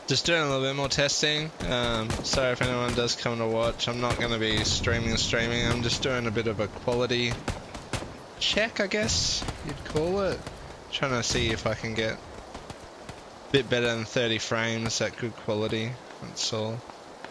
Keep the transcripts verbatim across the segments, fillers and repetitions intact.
Just doing a little bit more testing. Um, sorry if anyone does come to watch. I'm not going to be streaming and streaming. I'm just doing a bit of a quality check, I guess you'd call it. Trying to see if I can get a bit better than thirty frames at good quality. That's all.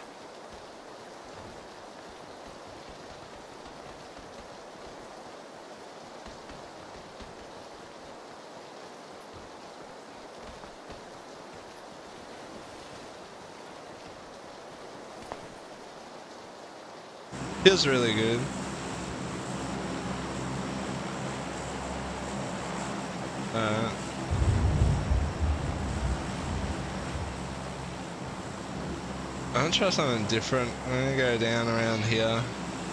Feels really good. Uh, I'm gonna try something different. I'm gonna go down around here.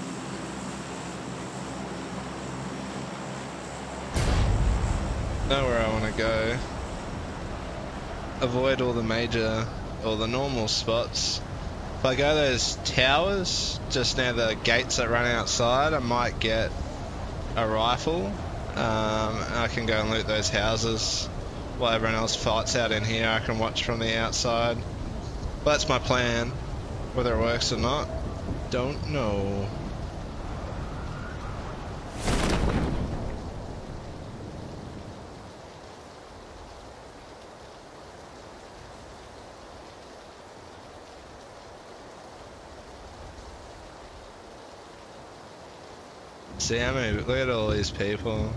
Know where I want to go. Avoid all the major, or the normal spots. If I go those towers, just near the gates that run outside, I might get a rifle. Um, I can go and loot those houses while everyone else fights out in here. I can watch from the outside. But that's my plan. Whether it works or not, don't know. See how many, look at all these people.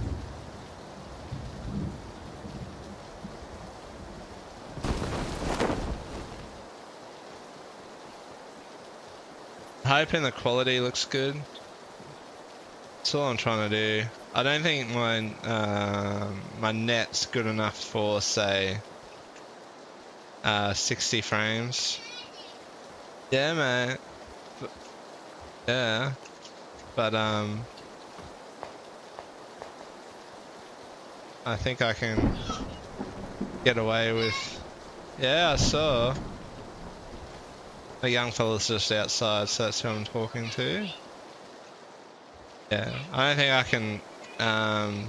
Hoping the quality looks good. That's all I'm trying to do. I don't think my uh, my net's good enough for, say, uh, sixty frames. Yeah, mate. But, yeah, but um. I think I can get away with... Yeah, I saw. A young fella's just outside, so that's who I'm talking to. Yeah, I don't think I can... Um,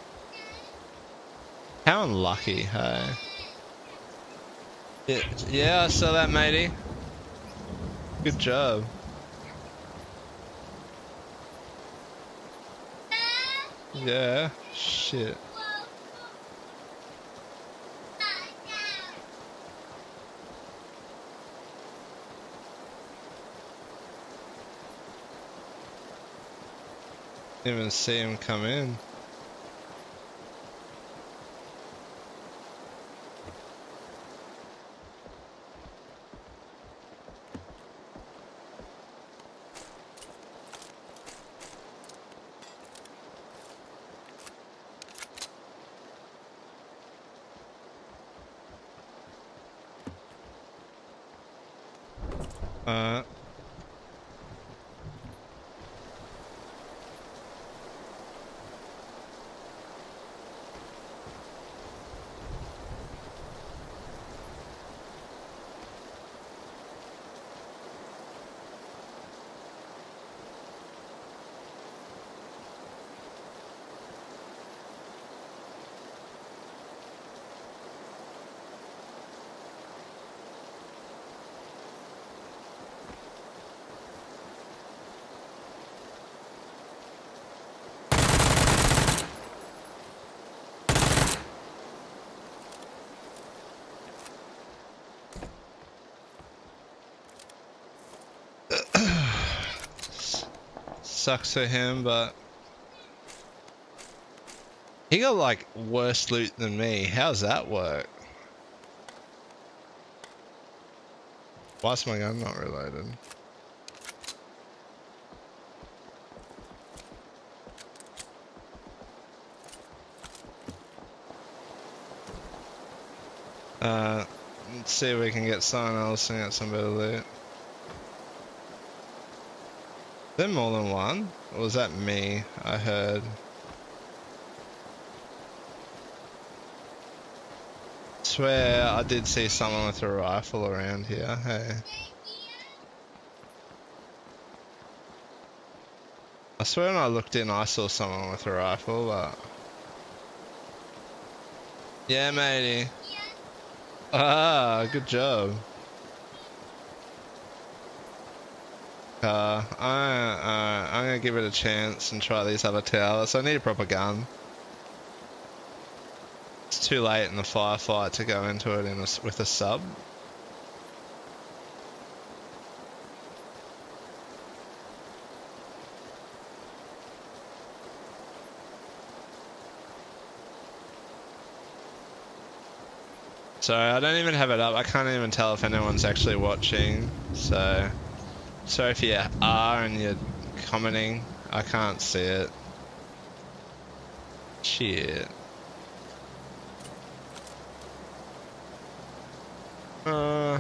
how unlucky, hey? Yeah, yeah, I saw that, matey. Good job. Yeah, shit. Didn't even see him come in. Uh. Sucks for him, but he got like worse loot than me. How's that work? Why's my gun not reloaded? Uh, let's see if we can get someone else and get some better loot. Is there more than one? Or was that me? I heard. Swear I did see someone with a rifle around here. Hey. I swear when I looked in I saw someone with a rifle, but... Yeah, matey. Ah, good job. car. I, uh, I'm gonna give it a chance and try these other towers. I need a proper gun. It's too late in the firefight to go into it in a, with a sub. Sorry, I don't even have it up. I can't even tell if anyone's actually watching. So, sorry if you are and you're commenting. I can't see it. Shit. Uh.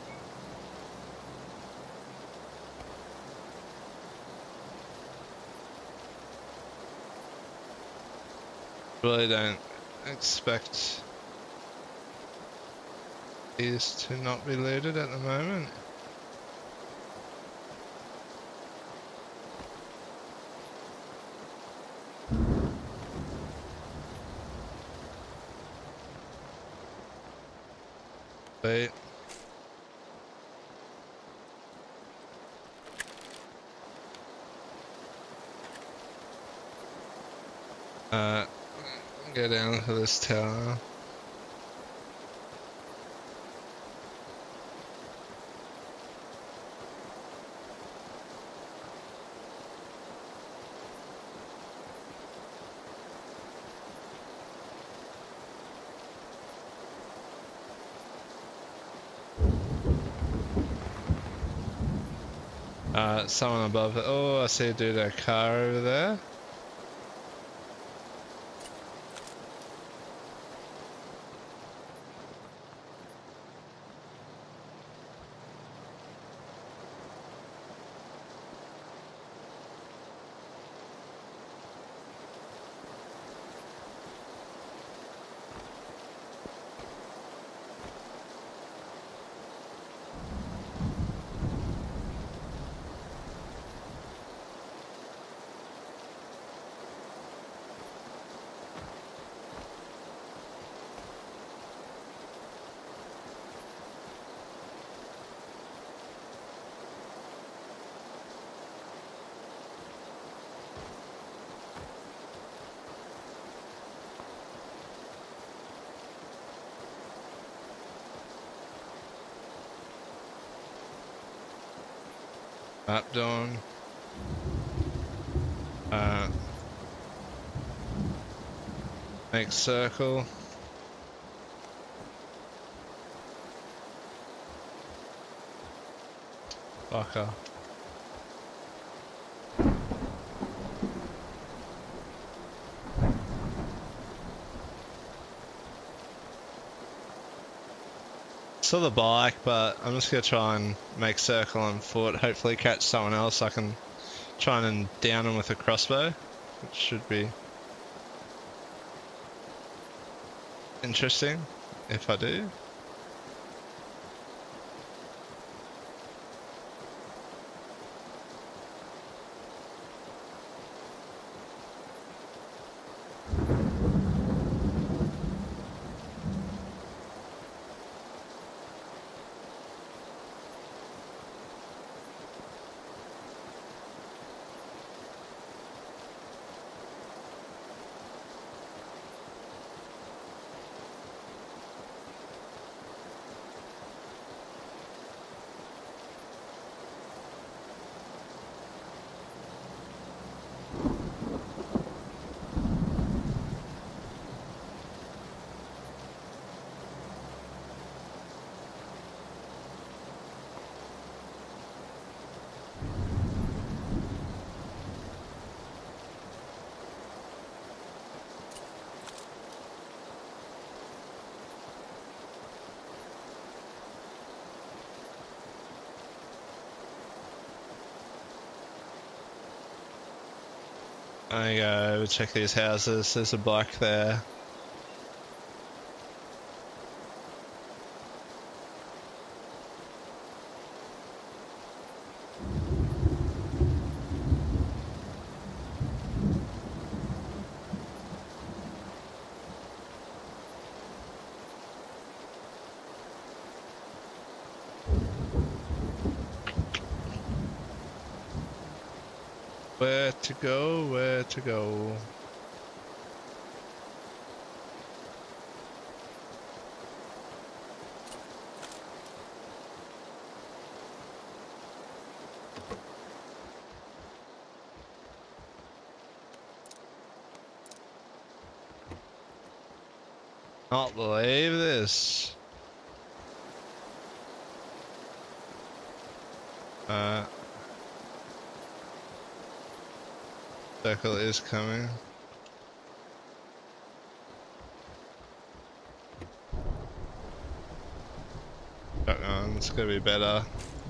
Really don't expect these to not be looted at the moment. Wait. Uh, go down to this tower. Uh, someone above it. Oh, I see a dude in a car over there. Map done. Uh, make circle. Fucker. Saw the bike, but I'm just gonna try and make circle on foot. Hopefully catch someone else. I can try and down them with a crossbow, which should be interesting if I do. I go check these houses. There's a bike there. Where to go, where to go. Not believe this. Uh, circle is coming. Shotgun, it's gonna be better.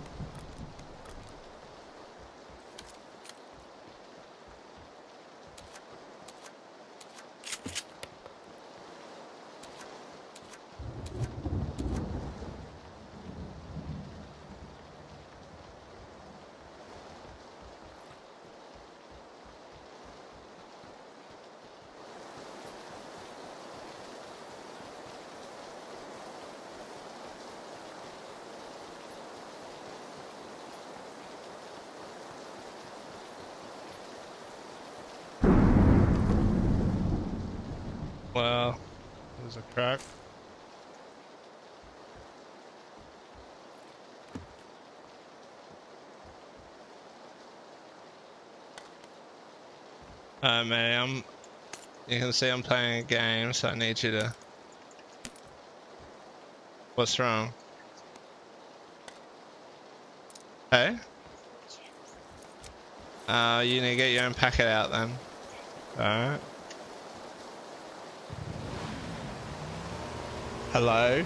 Wow, there's a crack. Uh, mate, I'm, you can see I'm playing a game, so I need you to... What's wrong? Hey? Uh, you need to get your own packet out then. Alright. Hello?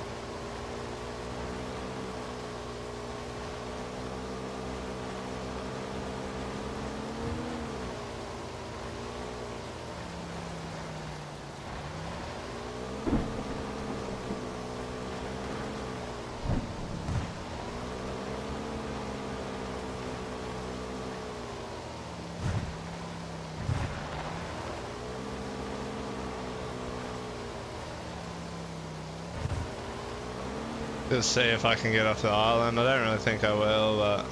Just see if I can get off the island. I don't really think I will, but...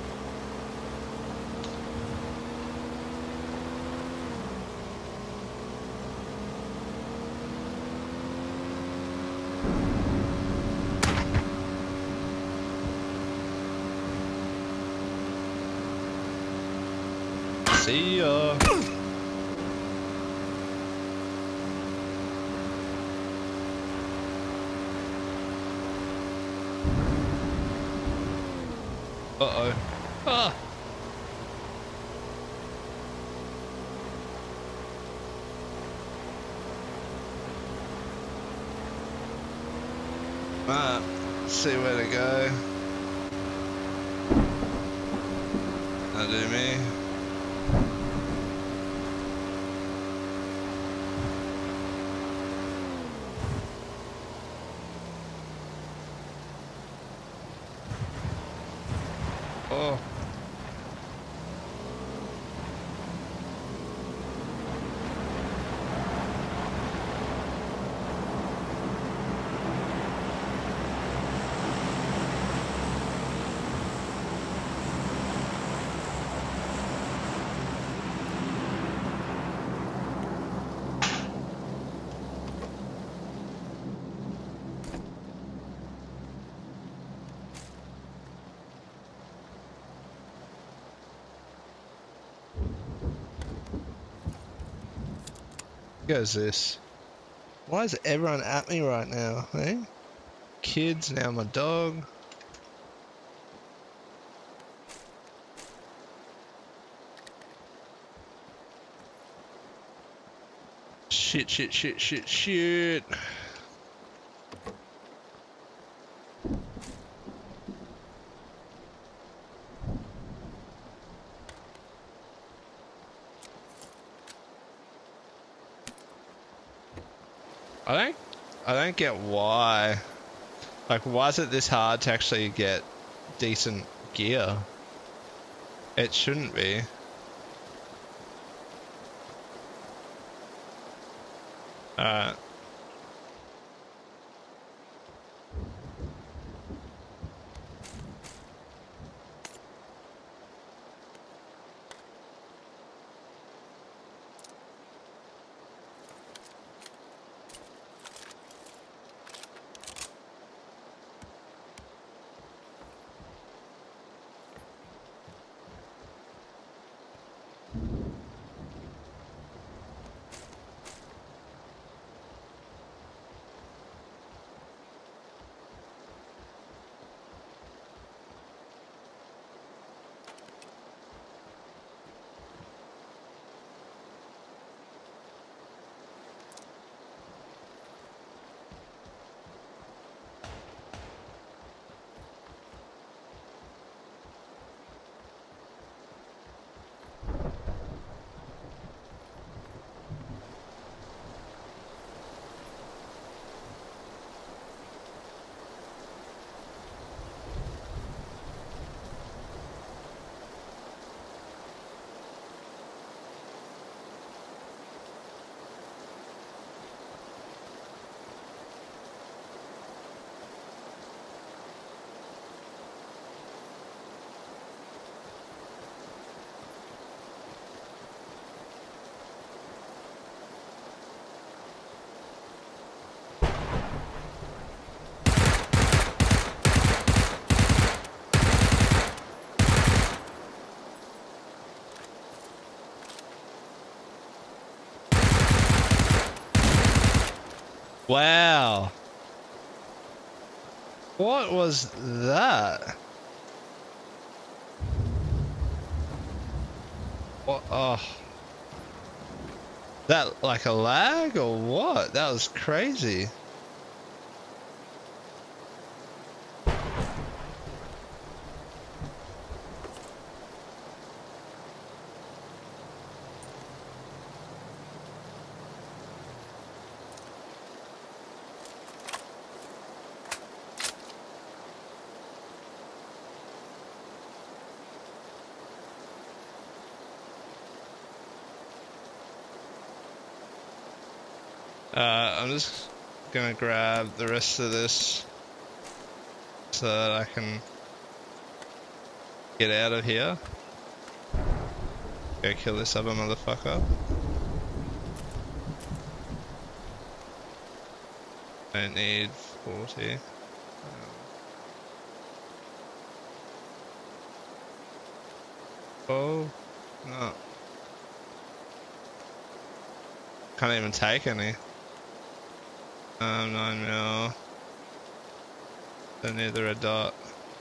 See ya! Uh-oh. Ah! Alright, let's see where to go. That'll do me. Oh. What goes this? Why is everyone at me right now, eh? Kids, now my dog. Shit, shit, shit, shit, shit. I don't, I don't get why. Like, why is it this hard to actually get decent gear? It shouldn't be. Alright. Wow. What was that? What? Oh. That like a lag or what? That was crazy. Uh, I'm just gonna grab the rest of this so that I can get out of here. Go kill this other motherfucker. Don't need forty. Oh, no. Can't even take any. Um, nine mil. Don't need the red dot.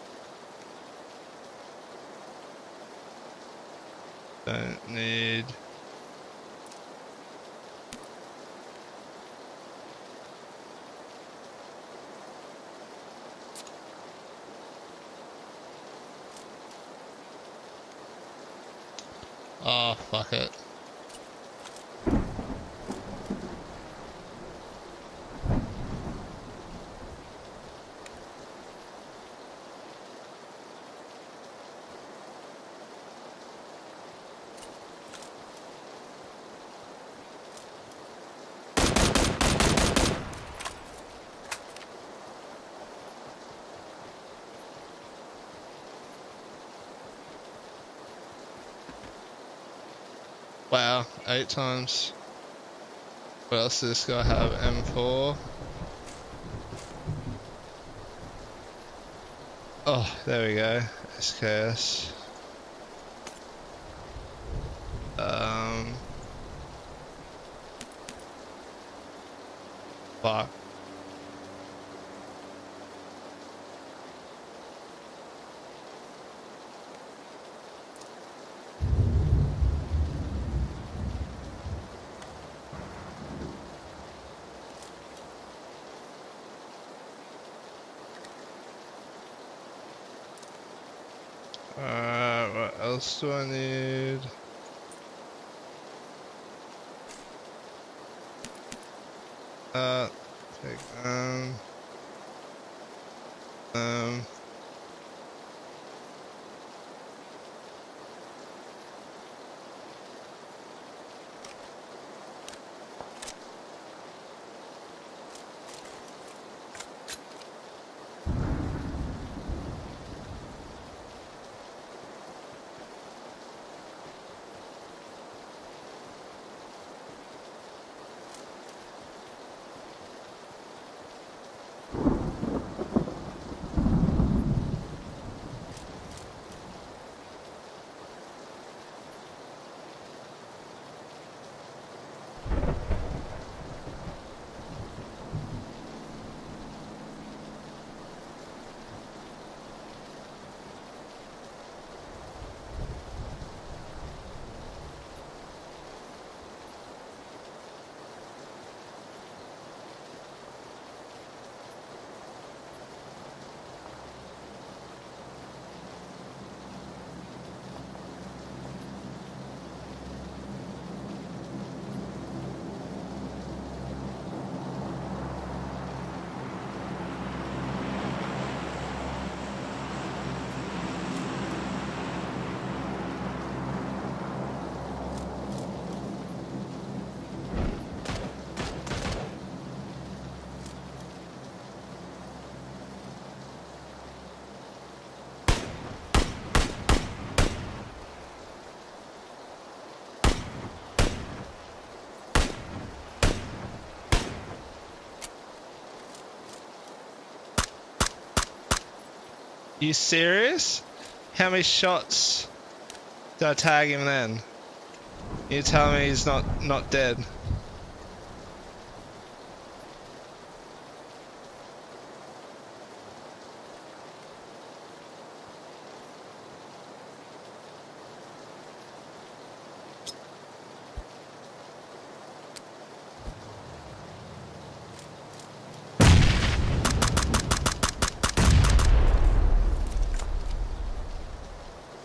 Don't need. Oh, fuck it. Wow, eight times. What else does this guy have? M four. Oh, there we go. S K S. Um. Fuck. Alright, what else do I need? Uh, take um, um. You serious? How many shots did I tag him then? You tell me he's not not dead?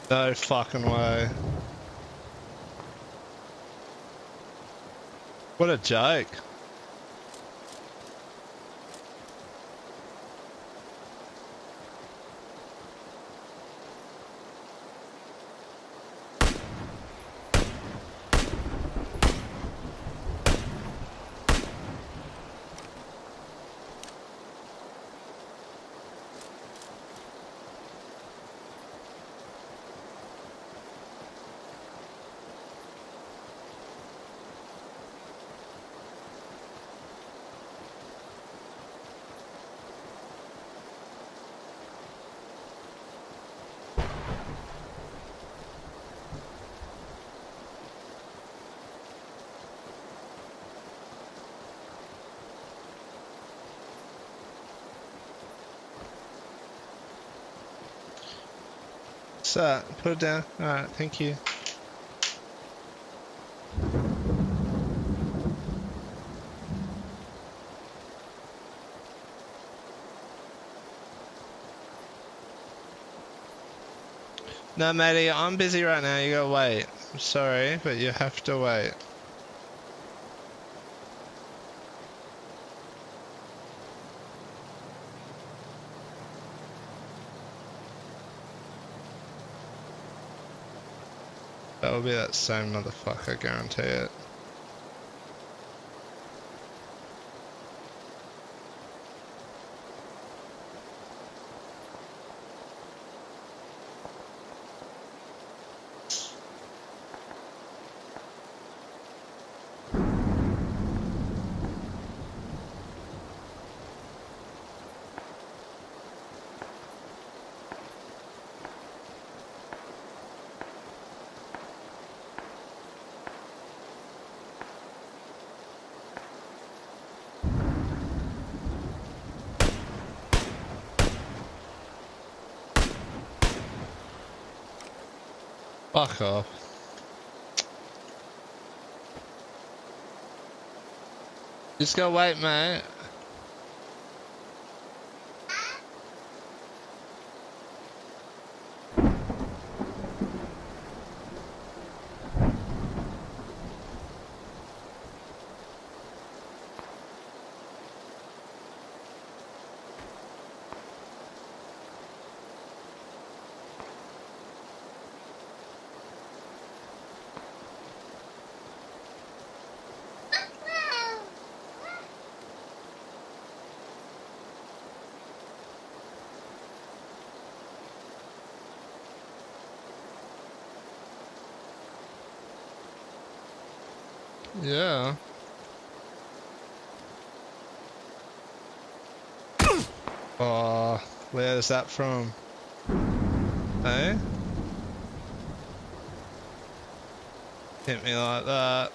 No fucking way. What a joke. So, put it down. Alright, thank you. No, matey, I'm busy right now. You gotta wait. I'm sorry, but you have to wait. That will be that same motherfucker, guarantee it. Fuck off. Just go wait, mate. Yeah. Oh, where's that from? Eh? Hit me like that.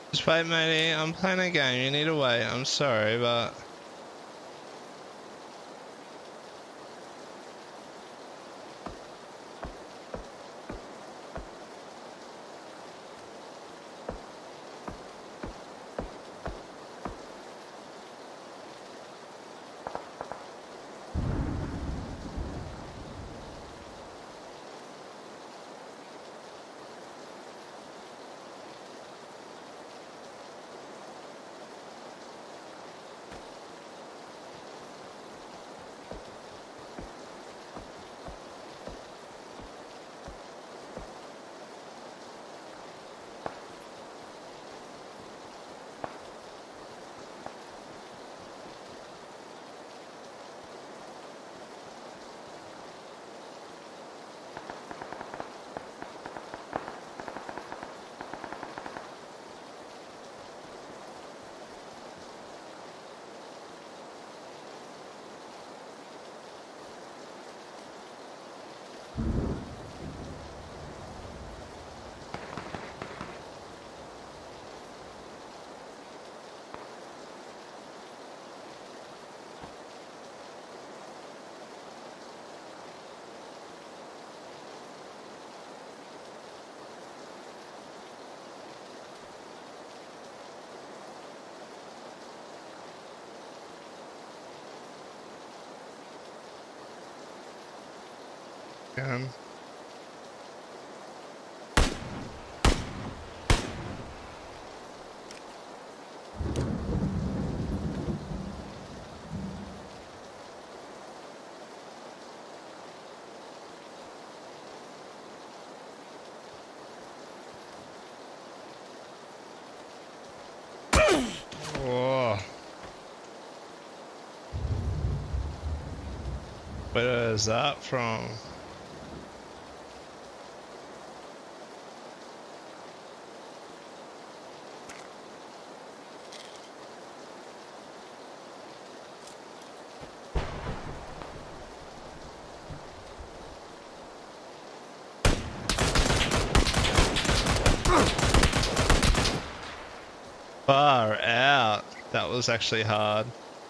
Just wait, matey. I'm playing a game. You need to wait. I'm sorry, but... Um, Whoa. Where is that from? Far out. That was actually hard.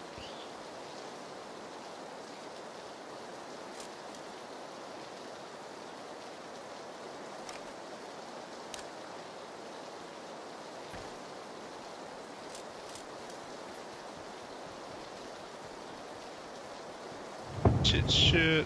Shit, shit.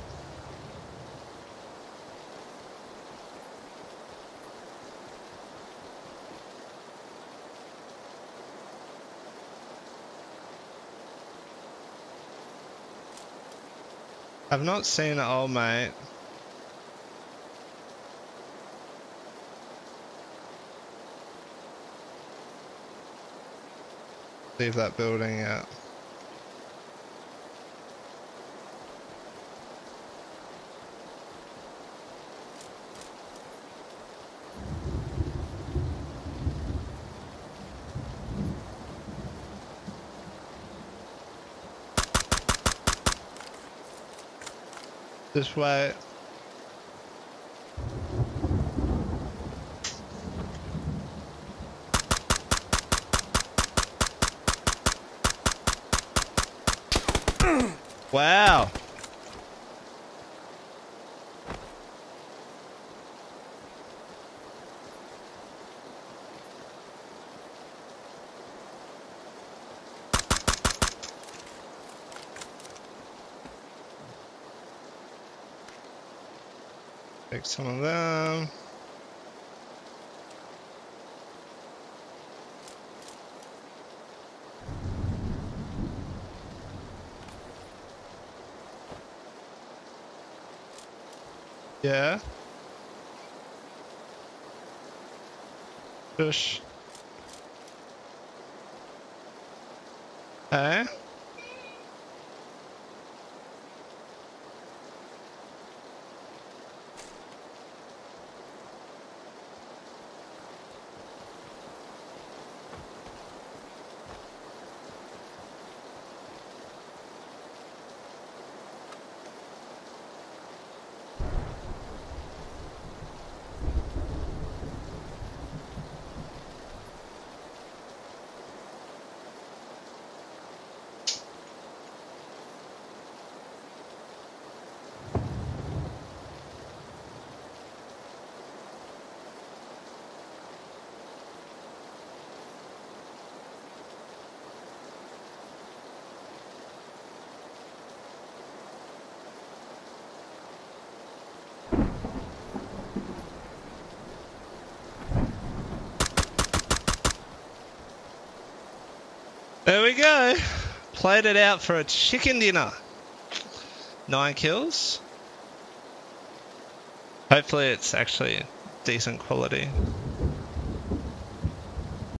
I've not seen it all, mate. Leave that building out. Just wait. Wow. Take some of them. Yeah. Push. Hey. There we go. Played it out for a chicken dinner. Nine kills. Hopefully it's actually decent quality.